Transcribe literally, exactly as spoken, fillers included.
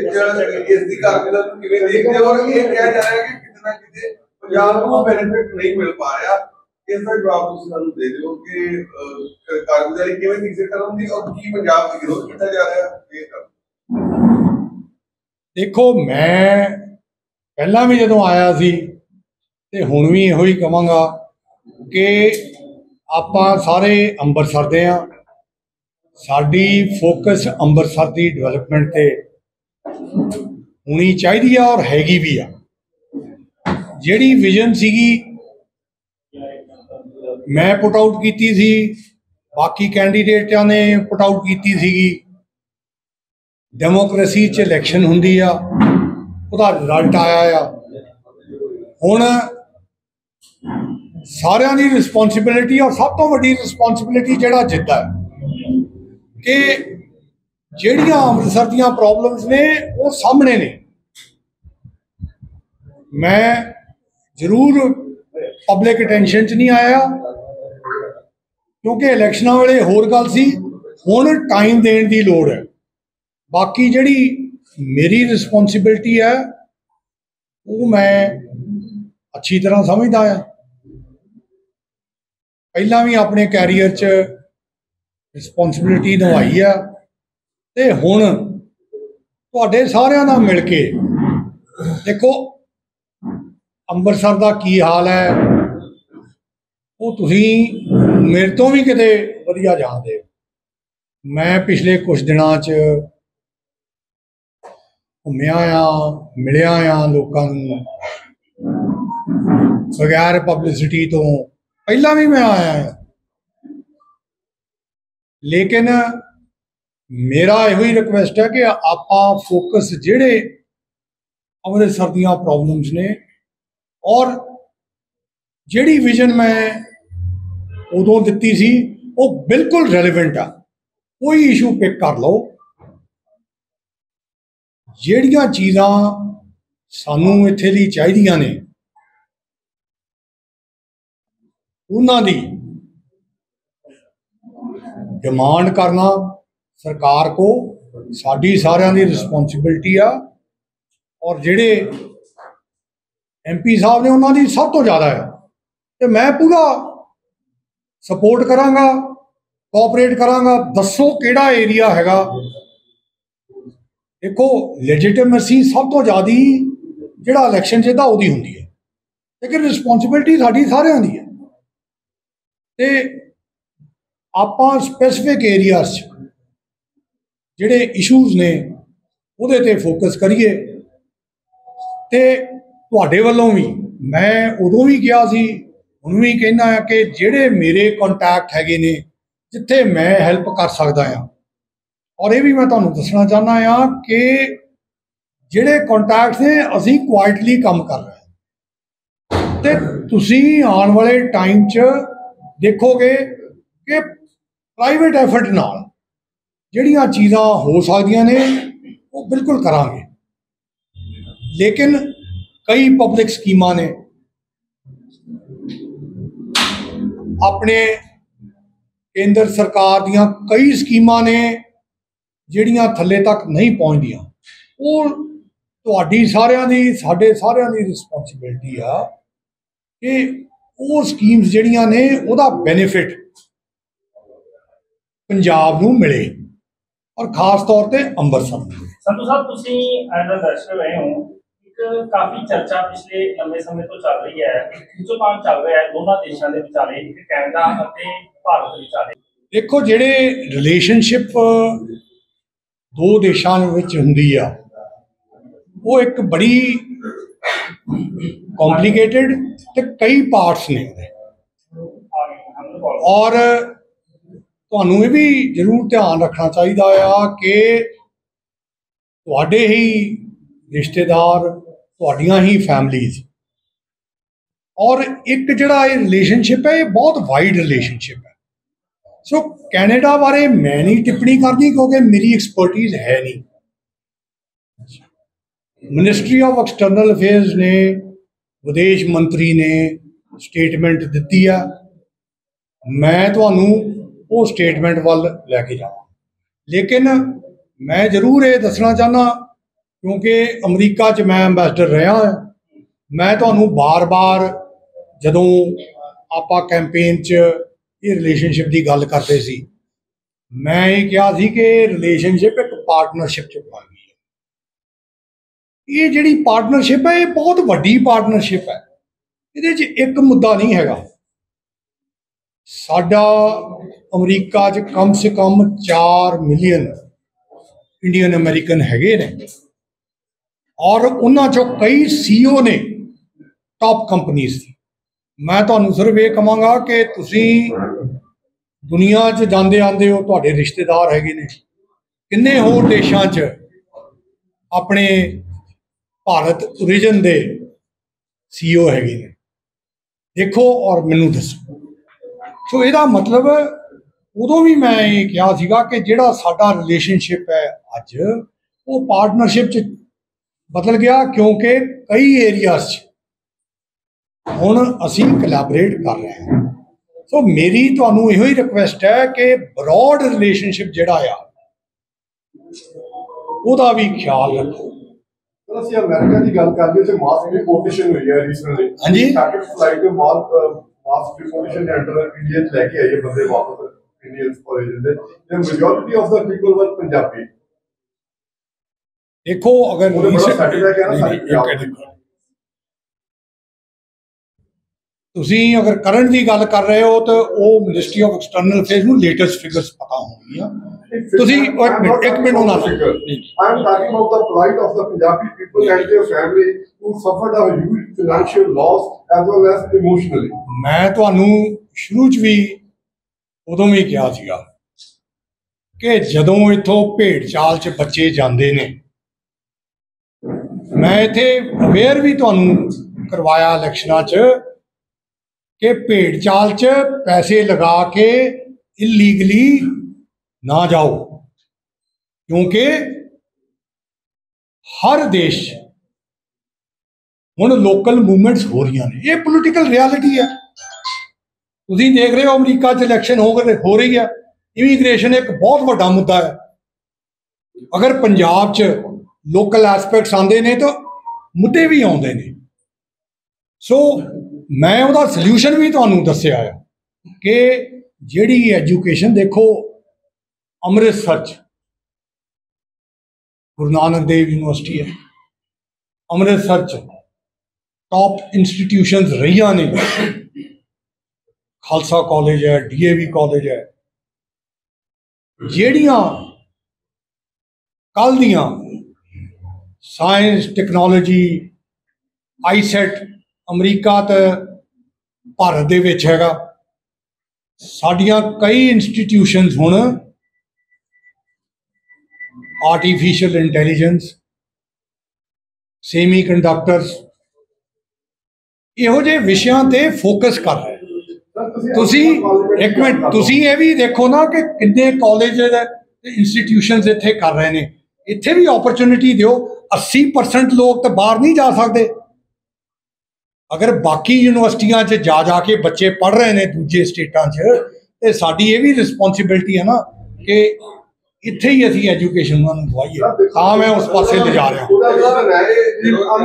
ਵਿੱਚ ਇਸ ਦੀ ਕਾਰਗੁਜ਼ਾਰੀ ਨੂੰ ਕਿਵੇਂ ਦੇਖਦੇ ਹੋ? ਔਰ ਇਹ ਕਿਹਾ ਜਾ ਰਿਹਾ ਹੈ ਕਿ ਕਿਤੇ ਨਾ ਕਿਤੇ ਪੰਜਾਬ ਨੂੰ ਬੈਨੀਫਿਟ ਨਹੀਂ ਮਿਲ ਪਾ ਰਿਹਾ, ਇਸ ਦਾ ਜਵਾਬ ਤੁਸੀਂ ਸਾਨੂੰ ਦੇ ਦਿਓ ਕਿ ਕਾਰਗੁਜ਼ਾਰੀ ਕਿਵੇਂ ਕਿਸੇ ਤਰ੍ਹਾਂ ਦੀ ਔਰ ਕੀ ਪੰਜਾਬ ਦਾ ਵਿਰੋਧ ਕੀਤਾ ਜਾ ਰਿਹਾ ਇਹ ਕਰ। ਦੇਖੋ, ਮੈਂ ਪਹਿਲਾਂ ਵੀ ਜਦੋਂ ਆਇਆ ਸੀ ਤੇ ਹੁਣ ਵੀ ਇਹੋ ਹੀ ਕਹਾਂਗਾ ਕਿ ਆਪਾਂ ਸਾਰੇ ਅੰਮ੍ਰਿਤਸਰ ਦੇ ਹਾਂ, ਸਾਡੀ ਫੋਕਸ ਅੰਮ੍ਰਿਤਸਰ ਦੀ ਡਿਵੈਲਪਮੈਂਟ ਤੇ ਹੋਣੀ ਚਾਹੀਦੀ ਆ ਔਰ ਹੈਗੀ ਵੀ ਆ। ਜਿਹੜੀ ਵਿਜ਼ਨ ਸੀਗੀ ਮੈਂ ਪੁੱਟ ਆਊਟ ਕੀਤੀ ਸੀ, ਬਾਕੀ ਕੈਂਡੀਡੇਟਾਂ ਨੇ ਪੁੱਟ ਆਊਟ ਕੀਤੀ ਸੀਗੀ। ਡੈਮੋਕ੍ਰੇਸੀ 'ਚ ਇਲੈਕਸ਼ਨ ਹੁੰਦੀ ਆ, ਉਹਦਾ ਰਿਜ਼ਲਟ ਆਇਆ ਆ। ਹੁਣ ਸਾਰਿਆਂ ਦੀ ਰਿਸਪੌਂਸਿਬਿਲਿਟੀ ਔਰ ਸਭ ਤੋਂ ਵੱਡੀ ਰਿਸਪੌਂਸਿਬਿਲਿਟੀ ਜਿਹੜਾ ਜਿੱਤਦਾ ਕਿ ਜਿਹੜੀਆਂ ਅੰਮ੍ਰਿਤਸਰ ਦੀਆਂ ਪ੍ਰੋਬਲਮਸ ਨੇ ਉਹ ਸਾਹਮਣੇ ਨੇ। ਮੈਂ ਜ਼ਰੂਰ ਪਬਲਿਕ ਅਟੈਂਸ਼ਨ 'ਚ ਨਹੀਂ ਆਇਆ ਕਿਉਂਕਿ ਇਲੈਕਸ਼ਨਾਂ ਵੇਲੇ ਹੋਰ ਗੱਲ ਸੀ, ਹੁਣ ਟਾਈਮ ਦੇਣ ਦੀ ਲੋੜ ਹੈ। ਬਾਕੀ ਜਿਹੜੀ ਮੇਰੀ ਰਿਸਪੌਂਸਿਬਿਲਿਟੀ ਹੈ ਉਹ ਮੈਂ ਅੱਛੀ ਤਰ੍ਹਾਂ ਸਮਝਦਾ ਆ। ਪਹਿਲਾਂ ਵੀ ਆਪਣੇ ਕੈਰੀਅਰ 'ਚ ਰਿਸਪੌਂਸਿਬਿਲਿਟੀ ਨਿਭਾਈ ਆ ਤੇ ਹੁਣ ਤੁਹਾਡੇ ਸਾਰਿਆਂ ਨਾਲ ਮਿਲ ਕੇ ਦੇਖੋ ਅੰਮ੍ਰਿਤਸਰ ਦਾ ਕੀ ਹਾਲ ਹੈ ਉਹ ਤੁਸੀਂ ਮੇਰੇ ਤੋਂ ਵੀ ਕਿਤੇ ਵਧੀਆ ਜਾਣਦੇ ਹੋ। ਮੈਂ ਪਿਛਲੇ ਕੁਝ ਦਿਨਾਂ 'ਚ ਘੁੰਮਿਆ ਆ, ਮਿਲਿਆ ਆ ਲੋਕਾਂ ਨੂੰ ਬਗੈਰ ਪਬਲਿਸਿਟੀ ਤੋਂ। ਪਹਿਲਾਂ ਵੀ ਮੈਂ ਆਇਆ ਹਾਂ, ਲੇਕਿਨ ਮੇਰਾ ਇਹੋ ਹੀ ਰਿਕੁਐਸਟ ਹੈ ਕਿ ਆਪਾਂ ਫੋਕਸ ਜਿਹੜੇ ਅੰਮ੍ਰਿਤਸਰ ਦੀਆਂ ਪ੍ਰੋਬਲਮਸ ਨੇ ਔਰ ਜਿਹੜੀ ਵਿਜ਼ਨ ਮੈਂ ਉਦੋਂ ਦਿੱਤੀ ਸੀ ਉਹ ਬਿਲਕੁਲ ਰੈਲੇਵੈਂਟ ਆ। ਕੋਈ ਇਸ਼ੂ ਪਿਕ ਕਰ ਲਓ, ਜਿਹੜੀਆਂ ਚੀਜ਼ਾਂ ਸਾਨੂੰ ਇੱਥੇ ਦੀ ਚਾਹੀਦੀਆਂ ਨੇ ਉਹਨਾਂ ਦੀ ਡਿਮਾਂਡ ਕਰਨਾ ਸਰਕਾਰ ਕੋ ਸਾਡੀ ਸਾਰਿਆਂ ਦੀ ਰਿਸਪੌਂਸਿਬਿਲਿਟੀ ਆ। ਔਰ ਜਿਹੜੇ ਐਮ ਪੀ ਸਾਹਿਬ ਨੇ ਉਹਨਾਂ ਦੀ ਸਭ ਤੋਂ ਜ਼ਿਆਦਾ ਹੈ ਤੇ ਮੈਂ ਪੂਰਾ ਸਪੋਰਟ ਕਰਾਂਗਾ, ਕੋਆਪਰੇਟ ਕਰਾਂਗਾ। ਦੱਸੋ ਕਿਹੜਾ ਏਰੀਆ ਹੈਗਾ। ਦੇਖੋ, ਲੈਜੀਟੀਮੇਸੀ ਸਭ ਤੋਂ ਜ਼ਿਆਦਾ ਜਿਹੜਾ ਇਲੈਕਸ਼ਨ ਜਿੱਤਦਾ ਉਹਦੀ ਹੁੰਦੀ ਹੈ, ਲੇਕਿਨ ਰਿਸਪੌਂਸਿਬਿਲਿਟੀ ਸਾਡੀ ਸਾਰਿਆਂ ਦੀ ਹੈ। ਤੇ ਆਪਾਂ ਸਪੈਸੀਫਿਕ ਏਰੀਆਜ਼ 'ਚ ਜਿਹੜੇ ਇਸ਼ੂਜ਼ ਨੇ ਉਹਦੇ ਤੇ ਫੋਕਸ ਕਰੀਏ। ਤੇ ਤੁਹਾਡੇ ਵੱਲੋਂ ਵੀ ਮੈਂ ਉਦੋਂ ਵੀ ਕਿਹਾ ਸੀ, ਹੁਣ ਵੀ ਕਹਿੰਦਾ ਹਾਂ ਕਿ ਜਿਹੜੇ ਮੇਰੇ ਕੰਟੈਕਟ ਹੈਗੇ ਨੇ ਜਿੱਥੇ ਮੈਂ ਹੈਲਪ ਕਰ ਸਕਦਾ ਹਾਂ, ਔਰ ਇਹ ਵੀ ਮੈਂ ਤੁਹਾਨੂੰ ਦੱਸਣਾ ਚਾਹੁੰਦਾ ਹਾਂ ਕਿ ਜਿਹੜੇ ਕੰਟੈਕਟਸ ਨੇ ਅਸੀਂ ਕੁਆਇਟਲੀ ਕੰਮ ਕਰ ਰਹੇ ਹਾਂ। ਤੇ ਤੁਸੀਂ ਆਉਣ ਵਾਲੇ ਟਾਈਮ 'ਚ ਦੇਖੋਗੇ ਕਿ ਪ੍ਰਾਈਵੇਟ ਐਫਰਟ ਨਾਲ ਜਿਹੜੀਆਂ ਚੀਜ਼ਾਂ ਹੋ ਸਕਦੀਆਂ ਨੇ ਉਹ ਬਿਲਕੁਲ ਕਰਾਂਗੇ। ਲੇਕਿਨ ਕਈ ਪਬਲਿਕ ਸਕੀਮਾਂ ਨੇ ਆਪਣੇ ਕੇਂਦਰ ਸਰਕਾਰ ਦੀਆਂ, ਕਈ ਸਕੀਮਾਂ ਨੇ ਜਿਹੜੀਆਂ ਥੱਲੇ ਤੱਕ ਨਹੀਂ ਪਹੁੰਚਦੀਆਂ। ਉਹ ਤੁਹਾਡੀ ਸਾਰਿਆਂ ਦੀ, ਸਾਡੇ ਸਾਰਿਆਂ ਦੀ ਰਿਸਪੌਂਸਿਬਿਲਿਟੀ ਆ ਕਿ ਉਹ ਸਕੀਮਸ ਜਿਹੜੀਆਂ ਨੇ ਉਹਦਾ ਬੈਨੀਫਿਟ ਪੰਜਾਬ ਨੂੰ ਮਿਲੇ ਔਰ ਖਾਸ ਤੌਰ ਤੇ ਅੰਮ੍ਰਿਤਸਰ ਨੂੰ। ਸੰਧੂ ਸਾਹਿਬ, ਤੁਸੀਂ ਐਜ਼ ਅ ਦਰਸ਼ਕ ਰਹੇ ਹੋ, ਇੱਕ ਕਾਫੀ ਚਰਚਾ ਪਿਛਲੇ ਲੰਬੇ ਸਮੇਂ ਤੋਂ ਚੱਲ ਰਹੀ ਹੈ, ਖਿੱਚੋਤਾਣ ਚੱਲ ਰਿਹਾ ਹੈ ਦੋਨਾਂ ਦੇਸ਼ਾਂ ਦੇ ਵਿਚਾਲੇ, ਇੱਕ ਕੈਨੇਡਾ ਅਤੇ ਭਾਰਤ ਵਿਚਾਲੇ। ਦੇਖੋ, ਜਿਹੜੇ ਰਿਲੇਸ਼ਨਸ਼ਿਪ ਦੋ ਦੇਸ਼ਾਂ ਵਿੱਚ ਹੁੰਦੀ ਆ ਉਹ ਇੱਕ ਬੜੀ ਕੌਮਪਲੀਕੇਟਿਡ ਤੇ ਕਈ ਪਾਰਟਸ ਨੇ ਔਰ ਤੁਹਾਨੂੰ ਇਹ ਵੀ ਜ਼ਰੂਰ ਧਿਆਨ ਰੱਖਣਾ ਚਾਹੀਦਾ ਆ ਕਿ ਤੁਹਾਡੇ ਹੀ ਰਿਸ਼ਤੇਦਾਰ, ਤੁਹਾਡੀਆਂ ਹੀ ਫੈਮਲੀਜ਼, ਔਰ ਇੱਕ ਜਿਹੜਾ ਇਹ ਰਿਲੇਸ਼ਨਸ਼ਿਪ ਹੈ ਇਹ ਬਹੁਤ ਵਾਈਡ ਰਿਲੇਸ਼ਨਸ਼ਿਪ ਹੈ। ਸੋ ਕੈਨੇਡਾ ਬਾਰੇ ਮੈਂ ਨਹੀਂ ਟਿੱਪਣੀ ਕਰਨੀ ਕਿਉਂਕਿ ਮੇਰੀ ਐਕਸਪਰਟੀਜ਼ ਹੈ ਨਹੀਂ। ਮਿਨਿਸਟਰੀ ਆਫ ਐਕਸਟਰਨਲ ਅਫੇਅਰਸ ਨੇ, ਵਿਦੇਸ਼ ਮੰਤਰੀ ਨੇ ਸਟੇਟਮੈਂਟ ਦਿੱਤੀ ਆ, ਮੈਂ ਤੁਹਾਨੂੰ ਉਹ ਸਟੇਟਮੈਂਟ ਵੱਲ ਲੈ ਕੇ ਜਾਵਾਂ। ਲੇਕਿਨ ਮੈਂ ਜ਼ਰੂਰ ਇਹ ਦੱਸਣਾ ਚਾਹੁੰਦਾ क्योंकि अमरीका च मैं अंबैसडर रहा हाँ। मैं तुहानूं बार बार जदों आपां कैंपेन च ये रिलेशनशिप की गल करते सी, मैं ये कहा सी कि रिलेशनशिप एक पार्टनरशिप च बन गई है। ये जिहड़ी पार्टनरशिप है ये बहुत वड्डी पार्टनरशिप है, ये एक मुद्दा नहीं हैगा। साडा अमरीका च कम से कम चार मिलियन इंडियन अमेरिकन हैगे ने और उन्हां चों कई सीईओ ने टॉप कंपनीज की। मैं तुहानूं सिर्फ ये कहांगा कि तुसीं दुनिया च जांदे आंदे हो, तुहाडे रिश्तेदार हैगे ने, किन्ने होर देशां च अपने भारत ओरिजिन दे सीईओ हैगे ने, देखो और मैनूं दसो। सो इहदा मतलब उदों भी मैं ये कहा सीगा कि जिहड़ा साडा रिलेशनशिप है अज वो पार्टनरशिप च बदल गया, क्योंकि कई एरियाज हुण असीं कोलैबोरेट कर रहे हैं। सो मेरी तुहानूं इहो ही रिक्वेस्ट है कि ब्रॉड रिलेशनशिप जिहड़ा आ ਉਹਦਾ भी ख्याल रखो। ਅਸੀਂ ਅਮਰੀਕਾ ਦੀ ਗੱਲ ਕਰਦੇ ਤੇ ਮਾਸ ਡਿਪੋਰਟੇਸ਼ਨ ਹੋਈ ਹੈ ਰੀਸੈਂਟਲੀ। ਹਾਂਜੀ, ਟਾਰਗੇਟ ਫਲਾਈਟ ਦੇ mass mass deportation enter India ਚ ਲੈ ਕੇ ਆਏ ਬੰਦੇ ਵਾਪਸ ਇੰਡੀਅਨਸ origin ਦੇ, ਤੇ ਮੈਜੋਰਿਟੀ ਆਫ ਦਾ ਪੀਪਲ ਵਰ ਪੰਜਾਬੀ। देखो अगर ਉਹਦੇ ਬੜਾ ਸੈਟੀਸਫਾਈ ਹੈ ਨਾ ਸਾਰੇ। ਤੁਸੀਂ ਅਗਰ ਕਰੰਟ ਦੀ ਗੱਲ ਕਰ ਰਹੇ ਹੋ ਤਾਂ ਉਹ ਮਿਨਿਸਟਰੀ ਆਫ ਐਕਸਟਰਨਲ ਅਫੇਅਰਸ ਨੂੰ ਲੇਟੈਸਟ ਫਿਗਰਸ ਪਤਾ ਹੋਣਗੀਆਂ। ਤੁਸੀਂ ਇੱਕ ਮਿੰਟ ਇੱਕ ਮਿੰਟ ਉਹਨਾਂ ਨੂੰ I am talking about the plight of the Punjabi people and their family who suffered a huge financial loss as well as emotionally. ਮੈਂ ਤੁਹਾਨੂੰ ਸ਼ੁਰੂ ਚ ਵੀ ਉਦੋਂ ਵੀ ਕਿਹਾ ਸੀਗਾ ਕਿ ਜਦੋਂ ਇੱਥੋਂ ਭੇਡ ਚਾਲ ਚ ਬੱਚੇ ਜਾਂਦੇ ਨੇ, ਮੈਂ ਇੱਥੇ ਅਵੇਅਰ ਵੀ ਤੁਹਾਨੂੰ ਕਰਵਾਇਆ ਇਲੈਕਸ਼ਨਾਂ ਚ कि भेड़ चाल च पैसे लगा के इलीगली ना जाओ, क्योंकि हर देश हुण लोकल मूवमेंट्स हो रही ने। ये पोलिटिकल रियलिटी है। तुसीं देख रहे हो अमरीका च इलैक्शन हो हो रही है, इमीग्रेशन एक बहुत वड्डा मुद्दा है। अगर पंजाब च लोकल एस्पेक्ट्स आते हैं तो मुद्दे भी आते हैं। सो मैं ਉਹਦਾ सल्यूशन भी ਤੁਹਾਨੂੰ ਦੱਸਿਆ ਆ कि ਜਿਹੜੀ एजुकेशन देखो ਅੰਮ੍ਰਿਤਸਰ ਚ ਗੁਰੂ ਨਾਨਕ ਦੇਵ यूनिवर्सिटी है, ਅੰਮ੍ਰਿਤਸਰ ਚ टॉप इंस्टीट्यूशनस रही ने, खालसा कॉलेज है, डी ए वी कॉलेज है, ਜਿਹੜੀਆਂ ਕੱਲ ਦੀਆਂ साइंस टेक्नोलॉजी आईसैट अमरीका तो भारत दे विच हैगा। साडियां कई इंस्टीट्यूशनस हुण आर्टिफिशियल इंटैलीजेंस, सेमी कंडक्टर्स इहो जे विषयां ते फोकस कर रहे। तुसी एक मिनट तुसी ये भी देखो ना कि कितने कॉलेज इंस्टीट्यूशनस इत्थे कर रहे हैं। इत्थे भी अपॉर्चुनिटी दिओ। अस्सी परसेंट लोग तो बाहर नहीं जा सकते। अगर बाकी यूनिवर्सिटियां च जा जाके बच्चे पढ़ रहे हैं दूजे स्टेटां च, ते साडी ये भी रिस्पोंसिबिलिटी है ना कि इत्थे ही असीं एजुकेशन उन्हां नूं दवाईए। तां मैं उस पासे ले जा रहा।